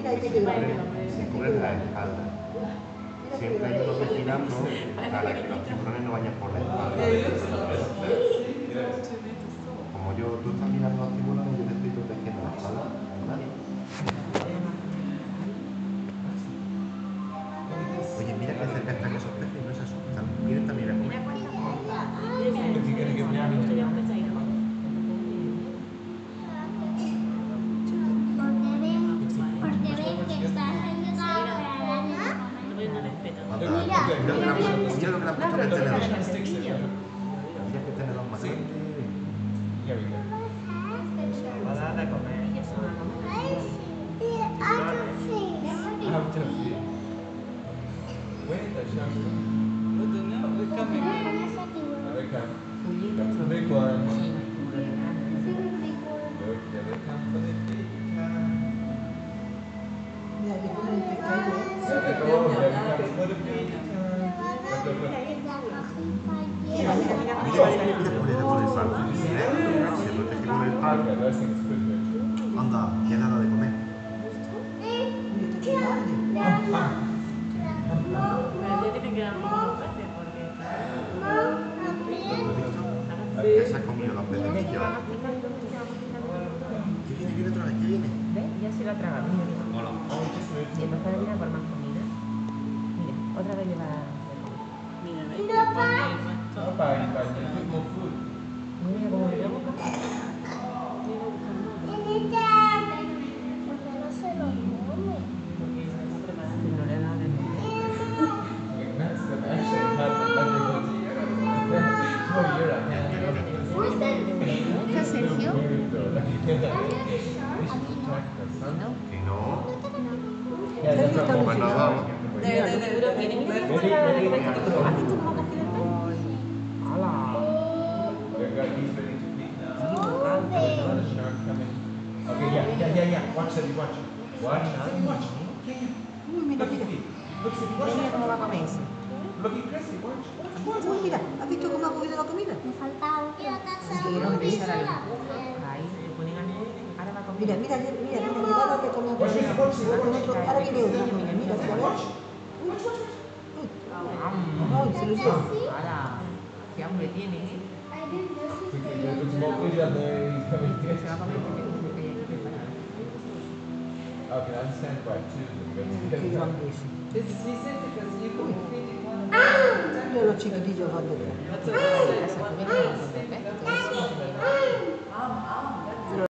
mira, ahí te quedó. Se cubren la espalda. Siempre hay unos vigilando para que los tiburones no vayan por la espalda. Como tú estás mirando a los tiburones, yo te estoy protegiendo la espalda, ¿vale? Oye, mira que cerca están esos peces y no se asustan. Vienen también a comer. Mira lo que le han puesto en el tenedor. Mira qué tenedor más grande. Va a comer. Where the sharks go? I don't know, they're coming. They come. The big ones. Look, there they come for the big time. Mira, que ponen el pescado. There they go, there they come for the big time. Look, look, look. Mira, mira, mira. Mira por el palo. Se protege con el palo. Okay, those things could be. Anda, ya nada de comer. Mira, qué grande. Pero ya tiene que dar unos peces porque... Ya se ha comido los pececillos. ¿Qué viene? ¿Viene otra vez? ¿Qué viene? ¿Ves? Ya se lo ha tragado. Mira, mira. Hola. Y entonces ahora viene por más comida. Mira, otra vez le va a Mira, ¿ves? Que pone el resto. Oh, bye, bye. There's a bit more food. Mira cómo le llamo. No le ha dado de comer. Okay, that's the actually had the difficulty. Oh, you're right. ¿Está Sergio? Que no. Yeah, that's not Pues nos vamos. Pero viene, mira cómo le ha dado de comer. ¿Has visto cómo ha cogido el pez? ¡Hala! He's ready to feed now. There's another shark coming. Okay, yeah. Watch it, watch. Watch. Uy, mira, Look, mira. Sippy. Look, Sippy, watch. Mira cómo va a comer ese. Look at Chrissy, watch. Uy, mira, ¿has visto cómo ha cogido la comida? Quiero empezar a ahí, le ponen a ahora va a comer. Mira, mira, mira, mira, le va a dar de comer. Watch this, watch this, watch this. Ahora viene otro. Mira, mira, mira, Watch. Ay, se lo lleva. ¡Hala! ¡Qué hambre tiene! There's more food out there. He's coming. Se va a comer el pez que hay aquí preparado. Okay, I'm stand by two. Qué grande es. This is easy because you can feed it one at a time. Mira los chiquitillos van detrás. That's what I said. One piece. Perfecto.